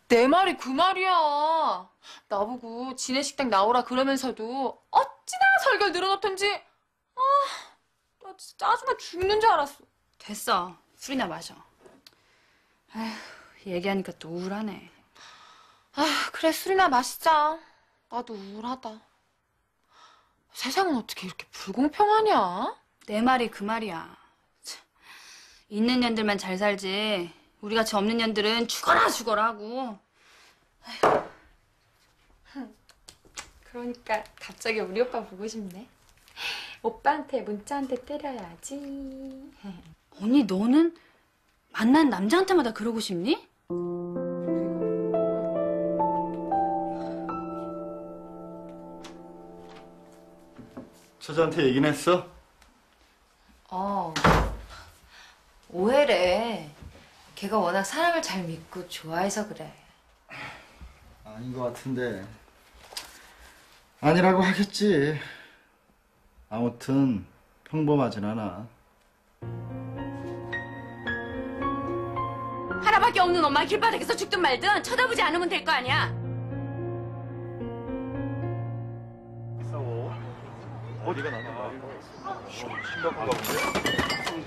내 말이 그 말이야. 나보고 지네식당 나오라 그러면서도 어찌나 설교를 늘어놓던지. 아, 나 진짜 짜증나 죽는 줄 알았어. 됐어. 술이나 마셔. 아휴, 얘기하니까 또 우울하네. 아, 그래 술이나 마시자. 나도 우울하다. 세상은 어떻게 이렇게 불공평하냐? 내 말이 그 말이야. 참, 있는 년들만 잘 살지. 우리같이 없는 년들은 죽어라 하고. 그러니까 갑자기 우리 오빠 보고 싶네. 오빠한테 문자 한 대 때려야지. 언니 너는 만난 남자한테마다 그러고 싶니? 처자한테 얘기는 했어? 오해래. 걔가 워낙 사람을 잘 믿고 좋아해서 그래. 아닌 것 같은데. 아니라고 하겠지. 아무튼 평범하진 않아. 하나밖에 없는 엄마 길바닥에서 죽든 말든 쳐다보지 않으면 될 거 아니야. 싸워. 어디가 나는 거야? 심각한가 본데?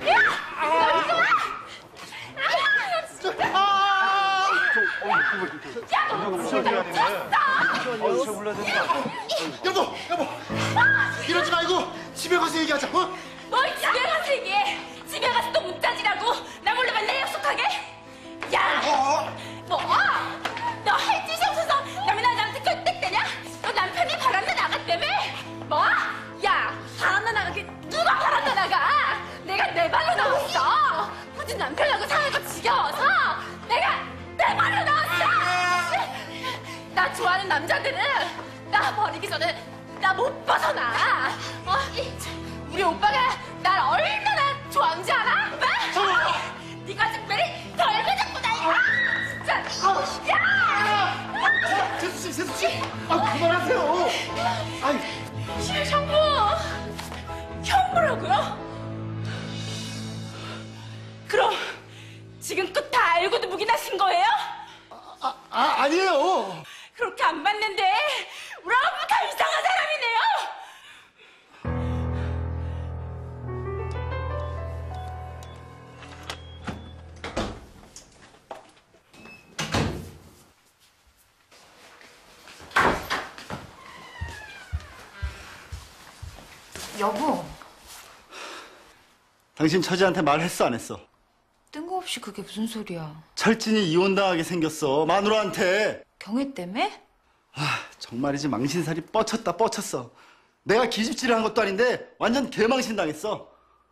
여보! 이러지 말고 집에 가서 얘기하자. 어? 뭘 집에 가서 얘기해. 집에 가서 또 문자지라고. 나 몰래 맨날 약속하게. 야! 뭐? 너 할 짓이 없어서 남의 남자한테 꼴딱대냐? 너 남편이 바람나 나갔다며? 뭐? 야! 바람나 나가게 누가 바람나 나가? 내가 내 발로 나왔어. 굳이 남편하고 사는 거 지겨워서 내가 내 발로 나왔어. 나 좋아하는 남자들은 나 버리기 전에 나 못 벗어나. 우리 오빠가 날 얼마나 좋아하는지 알아? 네가 특별히 덜 배졌구나. 진짜. 야! 세수 씨! 그만하세요. 형부! 형부라고요? 그럼 지금껏 다 알고도 묵인하신 거예요? 아니에요. 그렇게 안 봤는데 우리 아빠 다 이상한 사람이네요. 여보, 당신 처지한테 말했어 안 했어? 뜬금없이 그게 무슨 소리야. 철진이 이혼당하게 생겼어. 마누라한테. 경혜 때문에? 정말이지 망신살이 뻗쳤어. 내가 기집질을 한 것도 아닌데 완전 개망신 당했어.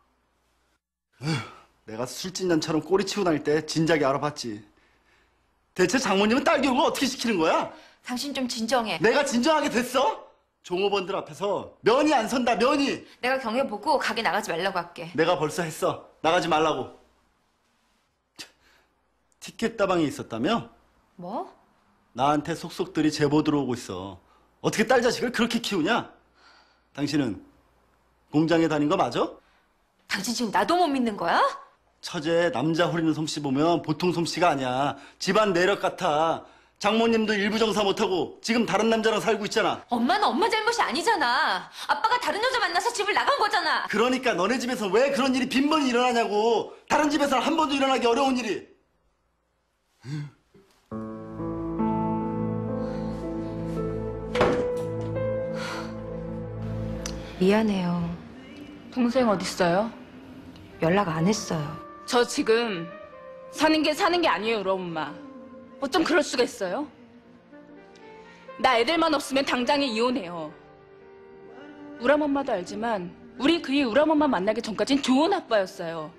내가 술진년처럼 꼬리치고 다닐 때 진작에 알아봤지. 대체 장모님은 딸 교육을 어떻게 시키는 거야? 당신 좀 진정해. 내가 진정하게 됐어? 종업원들 앞에서 면이 안 선다, 면이. 내가 경혜 보고 가게 나가지 말라고 할게. 내가 벌써 했어. 나가지 말라고. 티켓 다방에 있었다며? 뭐? 나한테 속속들이 제보 들어오고 있어. 어떻게 딸 자식을 그렇게 키우냐? 당신은 공장에 다닌 거 맞아? 당신 지금 나도 못 믿는 거야? 처제 남자 후리는 솜씨 보면 보통 솜씨가 아니야. 집안 내력 같아. 장모님도 일부 정사 못하고 지금 다른 남자랑 살고 있잖아. 엄마는 엄마 잘못이 아니잖아. 아빠가 다른 여자 만나서 집을 나간 거잖아. 그러니까 너네 집에서 왜 그런 일이 빈번히 일어나냐고. 다른 집에서는 한 번도 일어나기 어려운 일이. 미안해요. 동생 어딨어요? 연락 안 했어요. 저 지금 사는 게 아니에요, 우리 엄마. 어쩜 그럴 수가 있어요? 나 애들만 없으면 당장에 이혼해요. 우리 엄마도 알지만 우리 그이 우리 엄마 만나기 전까진 좋은 아빠였어요.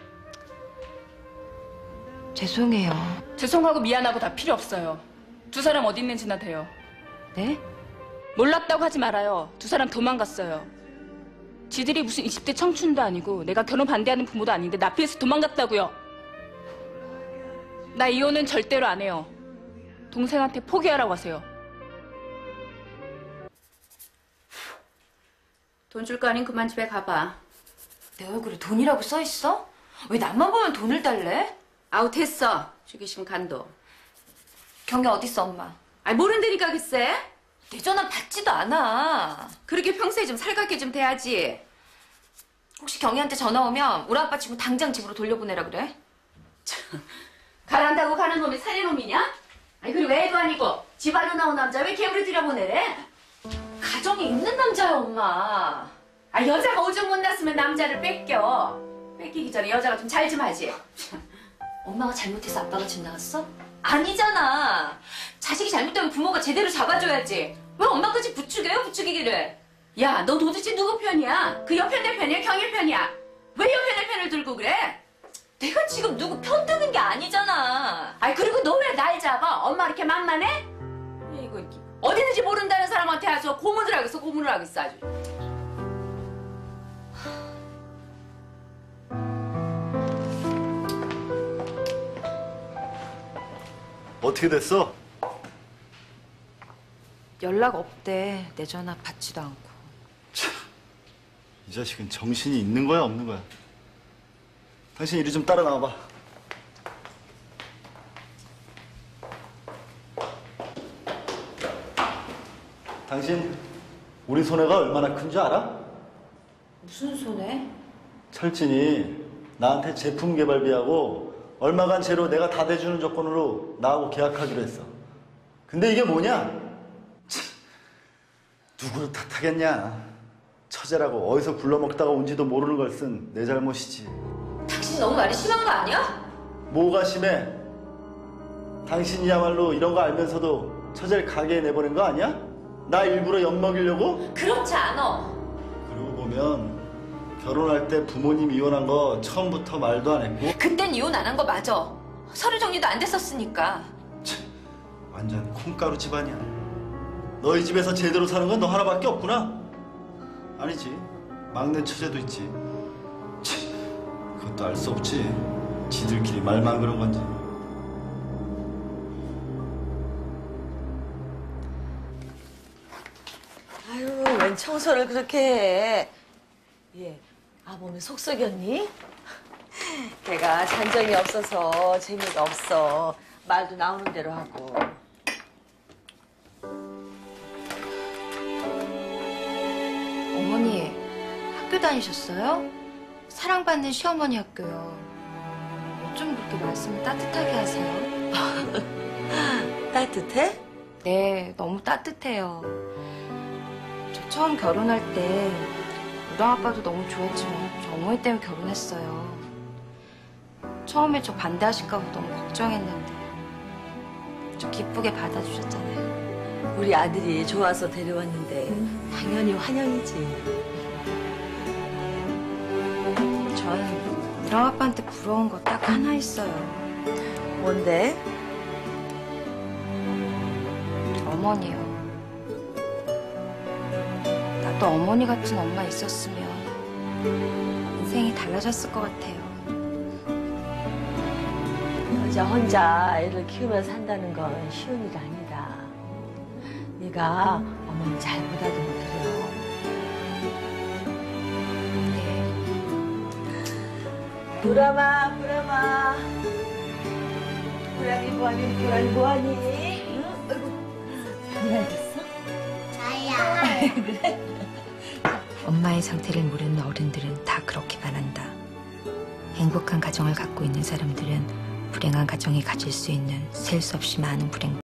죄송해요. 죄송하고 미안하고 다 필요 없어요. 두 사람 어디 있는지나 돼요. 네? 몰랐다고 하지 말아요. 두 사람 도망갔어요. 지들이 무슨 20대 청춘도 아니고 내가 결혼 반대하는 부모도 아닌데 나 피해서 도망갔다고요. 나 이혼은 절대로 안 해요. 동생한테 포기하라고 하세요. 돈 줄 거 아닌 그만 집에 가봐. 내 얼굴에 돈이라고 써있어? 왜 나만 보면 돈을 달래? 아웃했어. 주기 싫으면 간도. 경이 어딨어, 엄마? 아니 모른다니까 글쎄. 내 전화 받지도 않아. 그렇게 평소에 좀 살갑게 좀 돼야지. 혹시 경이한테 전화 오면 우리 아빠 친구 당장 집으로 돌려보내라 그래? 가란다고 가는 놈이 사내 놈이냐? 아니 그리고 애도 아니고 집안으로 나온 남자 왜 개물을 들여보내래? 가정이 있는 남자야, 엄마. 아 여자가 오줌 못 났으면 남자를 뺏기기 전에 여자가 좀 잘 좀 하지. 엄마가 잘못해서 아빠가 집 나갔어? 아니잖아. 자식이 잘못되면 부모가 제대로 잡아줘야지. 왜 엄마까지 부추겨요, 부추기기를? 야, 너 도대체 누구 편이야? 그 옆에 내 편이야? 경희 편이야? 왜 옆에 내 편을 들고 그래? 내가 지금 누구 편 드는 게 아니잖아. 아이 그리고 너 왜 날 잡아? 엄마 이렇게 만만해? 이거 어디 있는지 모른다는 사람한테 와서 고문을 하겠어, 고문을 하겠어 아주. 어떻게 됐어? 연락 없대. 내 전화 받지도 않고. 이 자식은 정신이 있는 거야 없는 거야? 당신 이리 좀 따라 나와봐. 당신 우리 손해가 얼마나 큰 줄 알아? 무슨 손해? 철진이 나한테 제품 개발비하고 얼마간 채로 내가 다 대주는 조건으로 나하고 계약하기로 했어. 근데 이게 뭐냐? 참, 누구를 탓하겠냐? 처제라고 어디서 굴러먹다가 온지도 모르는 걸 쓴 내 잘못이지. 당신 너무 말이 심한 거 아니야? 뭐가 심해? 당신이야말로 이런 거 알면서도 처제를 가게에 내보낸 거 아니야? 나 일부러 엿먹이려고? 그렇지 않아. 그러고 보면 결혼할 때 부모님 이혼한 거 처음부터 말도 안 했고 그땐 이혼 안 한 거 맞아. 서류 정리도 안 됐었으니까. 완전 콩가루 집안이야. 너희 집에서 제대로 사는 건 너 하나밖에 없구나? 아니지. 막내 처제도 있지. 그것도 알 수 없지. 지들끼리 말만 그런 건지. 아유, 웬 청소를 그렇게 해. 예, 몸이 속 썩였니? 걔가 잔정이 없어서 재미가 없어. 말도 나오는 대로 하고. 어머니, 학교 다니셨어요? 사랑받는 시어머니 학교요. 어쩜 그렇게 말씀을 따뜻하게 하세요? 따뜻해? 네, 너무 따뜻해요. 저 처음 결혼할 때 우랑 아빠도 너무 좋았지만 저 어머니 때문에 결혼했어요. 처음에 저 반대하실까 봐 너무 걱정했는데 저 기쁘게 받아주셨잖아요. 우리 아들이 좋아서 데려왔는데 당연히 환영이지. 전 우랑 아빠한테 부러운 거 딱 하나 있어요. 뭔데? 우리 어머니요. 나도 어머니 같은 엄마 있었으면 인생이 달라졌을 것 같아요. 여자 혼자 애를 키우면서 산다는 건 쉬운 일 아니다. 네가 어머니 잘 보다듬어 드려. 네. 보람아, 보람아. 보람이 뭐하니, 보람이 뭐하니? 응? 아이고, 잘됐어? 엄마의 상태를 모르는 어른들은 다 그렇게만 한다. 행복한 가정을 갖고 있는 사람들은 불행한 가정이 가질 수 있는 셀 수 없이 많은 불행